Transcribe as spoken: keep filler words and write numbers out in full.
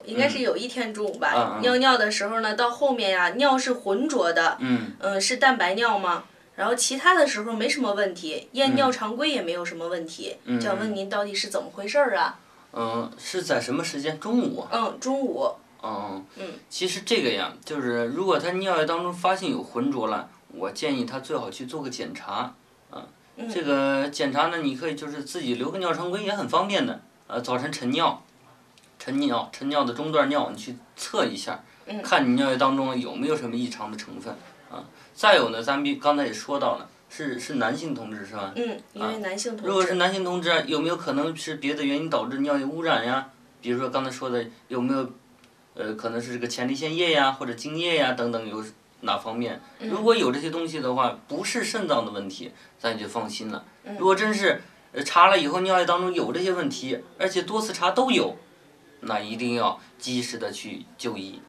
应该是有一天中午吧， 嗯嗯、 尿尿的时候呢，到后面呀、啊，尿是浑浊的， 嗯， 呃、是蛋白尿吗？然后其他的时候没什么问题，验尿常规也没有什么问题。 嗯， 想问您到底是怎么回事儿啊？ 嗯，是在什么时间？中午？ 嗯，中午。 嗯， 嗯， 其实这个呀，就是如果他尿液当中发现有浑浊了，我建议他最好去做个检查。啊， 嗯、 这个检查呢，你可以就是自己留个尿常规也很方便的。呃，早晨晨尿，晨尿，晨尿的中段尿，你去测一下， 嗯、 看你尿液当中有没有什么异常的成分。啊，再有呢，咱们刚才也说到了，是是男性同志是吧？ 嗯，因为男性同志。 如果是男性同志，有没有可能是别的原因导致尿液污染呀？比如说刚才说的，有没有，呃，可能是这个前列腺液呀，或者精液呀等等，有哪方面？如果有这些东西的话，不是肾脏的问题，咱也就放心了。如果真是呃查了以后尿液当中有这些问题，而且多次查都有，那一定要及时的去就医。